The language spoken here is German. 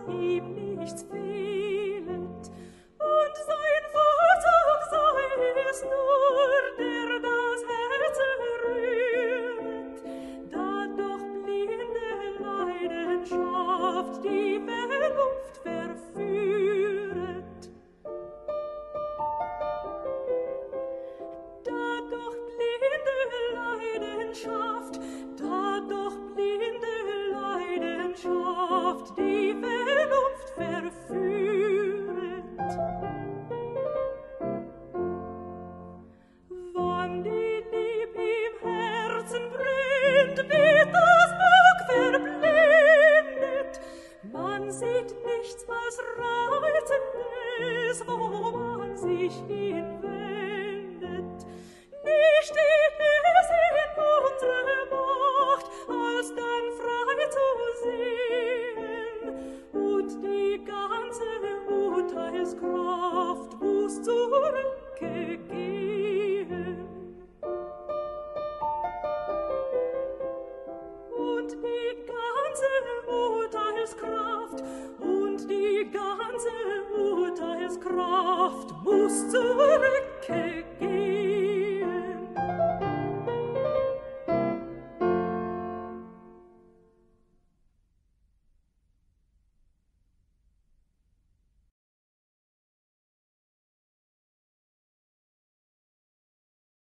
ihm nichts fehlet, und sein Vorzug sei es nur, der das Herz rühret, da doch blinde Leidenschaft die Vernunft verführet. Da doch blinde Leidenschaft die Vernunft verführet. Wann die Lieb im Herzen brennt, wird das Auge verblendet. Man sieht nichts als Reizendes, wo man sich hinwendet. Nie steht es in unserer Macht, als dann frei zu sehen, und die ganze Urteilskraft muss zurückgehen. Und die ganze Urteilskraft muss zurückgehen.